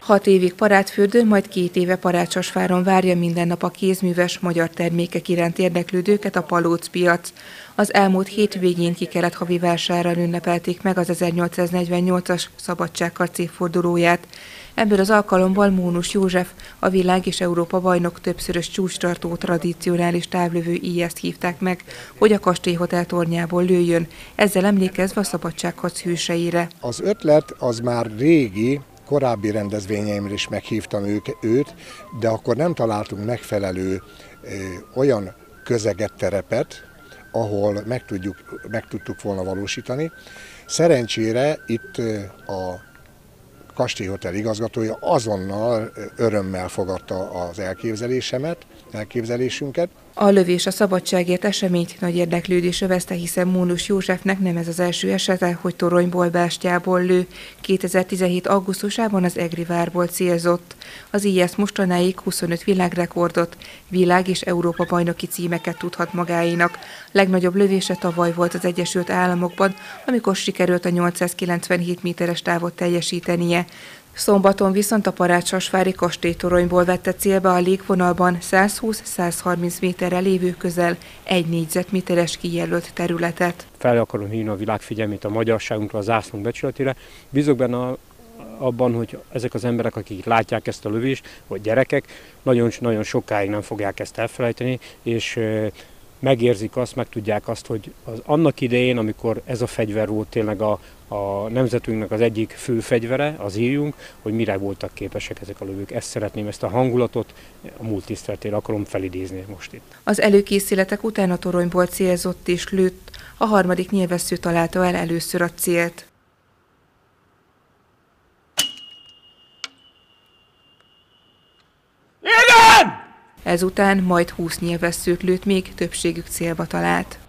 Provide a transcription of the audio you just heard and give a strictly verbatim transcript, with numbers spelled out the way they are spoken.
Hat évig Parádfürdőn, majd két éve Parácsasváron várja minden nap a kézműves magyar termékek iránt érdeklődőket a Palóc piac. Az elmúlt hétvégén Kikelet-havi vásárral ünnepelték meg az ezernyolcszáznegyvennyolcas szabadságharc évfordulóját. Ebből az alkalommal Mónus József, a világ és Európa bajnok többszörös csúcstartó tradicionális távlövő íjeszt hívták meg, hogy a kastélyhotel tornyából lőjön, ezzel emlékezve a szabadságharc hőseire. Az ötlet az már régi, korábbi rendezvényeimre is meghívtam ők, őt, de akkor nem találtunk megfelelő ö, olyan közeget, terepet, ahol meg, tudjuk, meg tudtuk volna valósítani. Szerencsére itt ö, a kastélyhotel igazgatója azonnal örömmel fogadta az elképzelésemet, elképzelésünket. A lövés a szabadságért eseményt nagy érdeklődés övezte, hiszen Mónus Józsefnek nem ez az első esete, hogy toronyból, bástyából lő. kétezer-tizenhét augusztusában az Egri várból célzott. Az íjeszt mostanáig huszonöt világrekordot, világ- és Európa bajnoki címeket tudhat magáénak. Legnagyobb lövése tavaly volt az Egyesült Államokban, amikor sikerült a nyolcszázkilencvenhét méteres távot teljesítenie. Szombaton viszont a Parácsasvári kastélytoronyból vette célba a légvonalban százhúsz-százharminc méterre lévő közel egy négyzetméteres kijelölt területet. Fel akarom hívni a világ figyelmét a magyarságunkra, a zászlónk becsületére. Bízok benne abban, hogy ezek az emberek, akik látják ezt a lövést, vagy gyerekek, nagyon-nagyon sokáig nem fogják ezt elfelejteni, és megérzik azt, megtudják azt, hogy az annak idején, amikor ez a fegyver volt tényleg a, a nemzetünknek az egyik fő fegyvere, az íjunk, hogy mire voltak képesek ezek a lövők. Ezt szeretném, ezt a hangulatot a múlt tiszteletére akarom felidézni most itt. Az előkészületek után a toronyból célzott és lőtt, a harmadik nyilvessző találta el először a célt. Igen! Ezután majd húsz nyilvesszőt lőtt, még többségük célba talált.